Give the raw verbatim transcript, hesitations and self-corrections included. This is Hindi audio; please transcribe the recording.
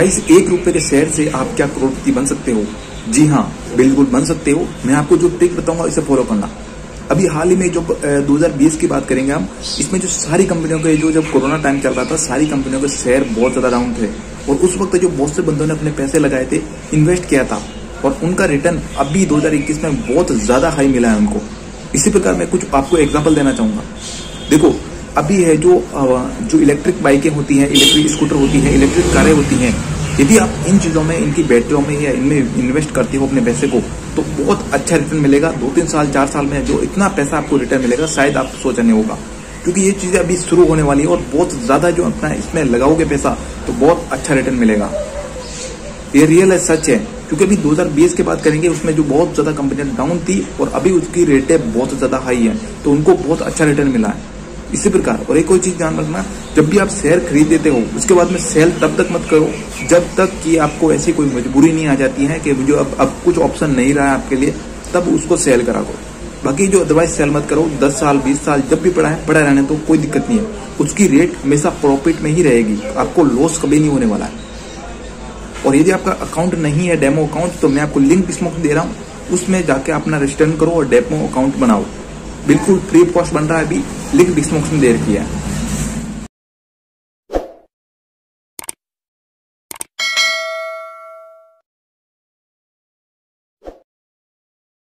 गाइस, एक रुपए के शेयर से आप क्या करोड़पति बन सकते हो? जी हाँ, बिल्कुल बन सकते हो। मैं आपको जो ट्रिक बताऊंगा इसे फॉलो करना। अभी हाल ही में जो दो हज़ार बीस की बात करेंगे हम, इसमें जो सारी कंपनियों के जो जब कोरोना टाइम चल रहा था, सारी कंपनियों के शेयर बहुत ज्यादा डाउन थे और उस वक्त जो बहुत से बंदों ने अपने पैसे लगाए थे, इन्वेस्ट किया था और उनका रिटर्न अभी दो हज़ार इक्कीस में बहुत ज्यादा हाई मिला है उनको। इसी प्रकार मैं कुछ आपको एग्जाम्पल देना चाहूंगा। देखो, अभी है जो जो इलेक्ट्रिक बाइकें होती हैं, इलेक्ट्रिक स्कूटर होती है, इलेक्ट्रिक कारें होती हैं, यदि आप इन चीजों में, इनकी बैटरियों में या इनमें इन्वेस्ट करते हो अपने पैसे को, तो बहुत अच्छा रिटर्न मिलेगा। दो तीन साल चार साल में जो इतना पैसा आपको रिटर्न मिलेगा, शायद आप सोचा नहीं होगा, क्योंकि ये चीजें अभी शुरू होने वाली है और बहुत ज्यादा जो अपना इसमें लगाओगे पैसा तो बहुत अच्छा रिटर्न मिलेगा। ये रियल है, सच है। क्योंकि अभी दो हज़ार बीस की बात करेंगे, उसमें जो बहुत ज्यादा कंपनियां डाउन थी और अभी उसकी रेटें बहुत ज्यादा हाई है, तो उनको बहुत अच्छा रिटर्न मिला है। इसी प्रकार और एक कोई चीज ध्यान रखना, जब भी आप शेयर खरीद देते हो, उसके बाद में सेल तब तक मत करो जब तक कि आपको ऐसी कोई मजबूरी नहीं आ जाती है कि जो अब अब कुछ ऑप्शन नहीं रहा है आपके लिए, तब उसको सेल करा करो। बाकी जो अदरवाइज सेल मत करो। दस साल बीस साल जब भी पड़ा है पड़ा रहने तो कोई दिक्कत नहीं है। उसकी रेट हमेशा प्रॉफिट में ही रहेगी, आपको लॉस कभी नहीं होने वाला है। और यदि आपका अकाउंट नहीं है, डेमो अकाउंट, तो मैं आपको लिंक डिस्क्रिप्शन दे रहा हूँ, उसमें जाके अपना रजिस्टर करो और डेमो अकाउंट बनाओ। बिल्कुल फ्री ऑफ कॉस्ट बन रहा है, अभी लिंक डिस्क्रिप्शन दे रखी है।